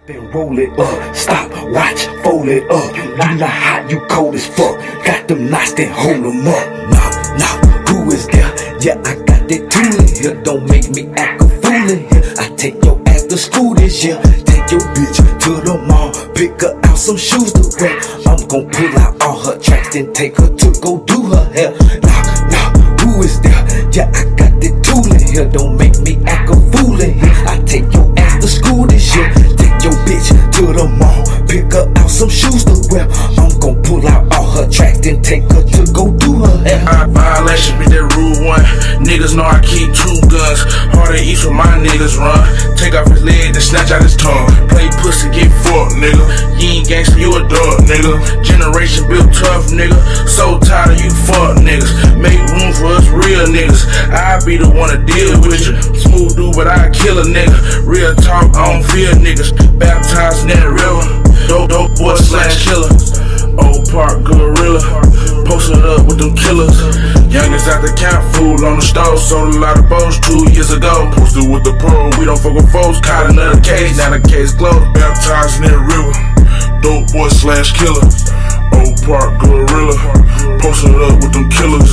Been roll it up, stop, watch, fold it up. You know how you cold as fuck. Got them knots that hold them up. Nah, who is there? Yeah, I got that tool in here. Don't make me act a fool in here. I take your ass to school this year. Take your bitch to the mall. Pick her out some shoes to wear. I'm gon' pull out all her tracks and take her to go do her hair. Nah, who is there? Yeah, I got that tool in here. Don't make me act a fool in here. I take your ass to school this year. Your bitch to the mall, pick her out some shoes to wear. I'm gon' pull out all her tracks and take her to go do her hair. Violation be that rude one. Niggas know I keep 2 guns. Hard to eat when my niggas run. Take off his leg and snatch out his tongue. Play pussy, get fucked, nigga. You ain't gangsta, you a dog, nigga. Generation built tough, nigga. So tired of you fuck niggas. Make room for us real niggas. I be the one to deal with you. Smooth dude, but I kill a nigga. Real talk, I don't fear niggas. Baptized in that river, dope boy / killer. Old Park gorilla, posted up with them killers. Youngest out the camp, food on the stove. Sold a lot of boats 2 years ago. Posted with the pro, we don't fuck with folks. Caught another case, now the case closed. Baptized in that river, dope boy / killer. Old Park gorilla, posted up with them killers.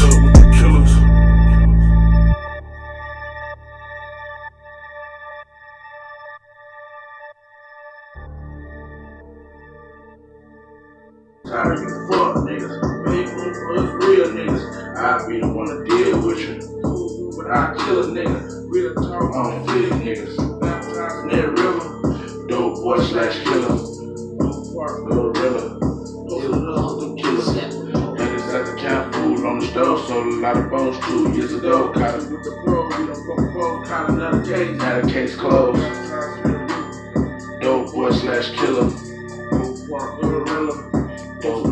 Tired of you fuck niggas. Make room for us real niggas. I be the one to deal with you. But I kill a nigga. Real talk, I don't feel niggas. Baptized in that river. Dope boy / killer. Old Park gorilla. Posted up with them killers. Niggas at the camp, food on the stove. Sold a lot of boats 2 years ago. Caught it with the pro, we don't fuck with folks. Caught another case, now the case closed. Dope boy / killer. Old Park gorilla.